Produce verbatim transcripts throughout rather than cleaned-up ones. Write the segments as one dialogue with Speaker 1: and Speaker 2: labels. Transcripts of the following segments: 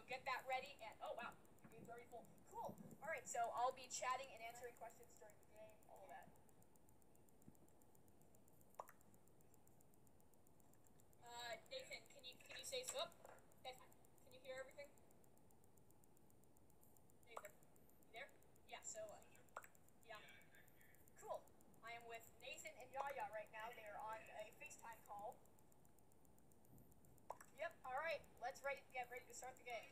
Speaker 1: get that ready. And oh wow, your game's already full. Cool. All right, so I'll be chatting and answering questions during the game. All of that. Uh, Nathan, can you can you say so? Nathan, can you hear everything? Nathan, you there? Yeah. So, uh, yeah. Cool. I am with Nathan and Yaya right now. They are on a FaceTime call. Yep. All right. Let's ready get ready to start the game.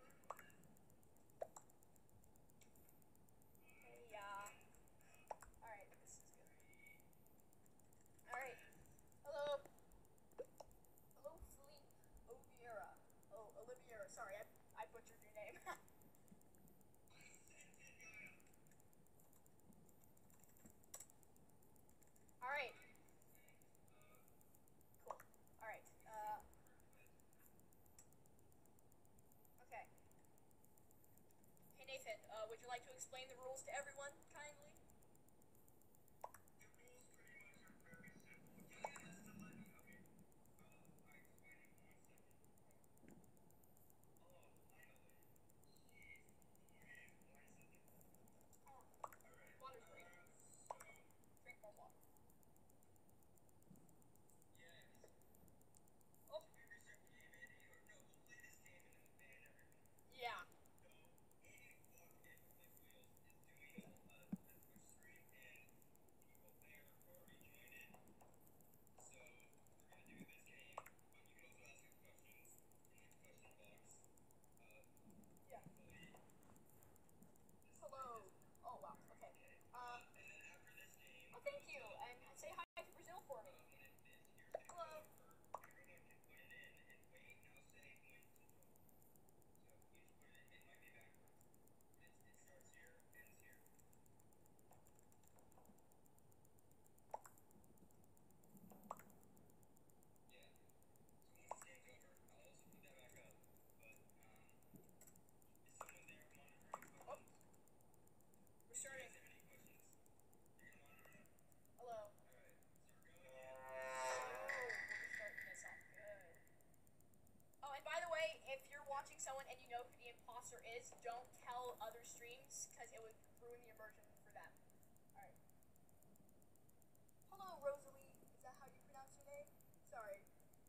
Speaker 1: Hey, uh. All right. This is good. All right. Hello. Hello, Philippe Oliveira. Oh, Oliveira. Sorry, I I butchered your name. All right. Cool. All right. Uh. Okay. Hey Nathan, uh, would you like to explain the rules to everyone, kindly? Water's great. Drink more water. Oh. Yeah. Yeah. Hello. Oh wow. Okay. Uh. Oh, thank you, and say hi to Brazil for me. Hello. Oh, we're starting. Hello. Oh, we're starting this off good. Oh, and by the way, if you're watching someone and you know who the imposter is, don't tell other streams, because it would ruin the immersion for them. Alright. Hello, Rosalie. Is that how you pronounce your name? Sorry.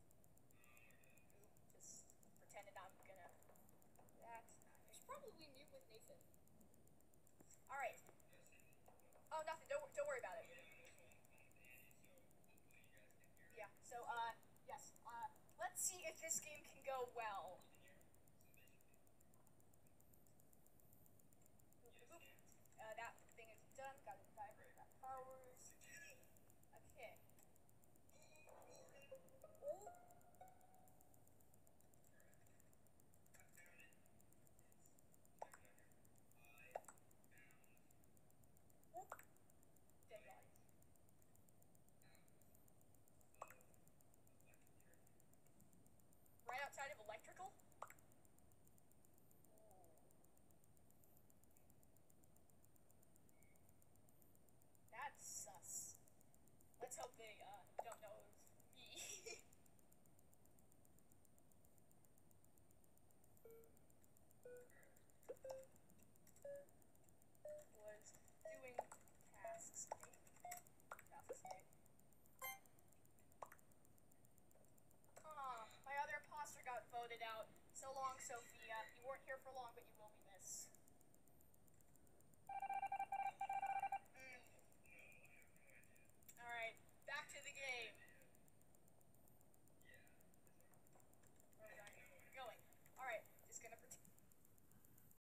Speaker 1: Just pretending I'm gonna do that. I should probably mute with Nathan. Alright. Oh, nothing. Don't, don't worry about it. Yeah, so, uh, yes. Uh, let's see if this game can go well. Uh, that thing is done. Got a diver, got powers. Okay. Ooh. Ooh. Dead body. Right outside of electrical? That's sus. Let's hope they uh, don't know it was me. Was doing tasks. Tasks. Aw, my other imposter got voted out. So long, Sophia. You weren't here for long, but you will be missed.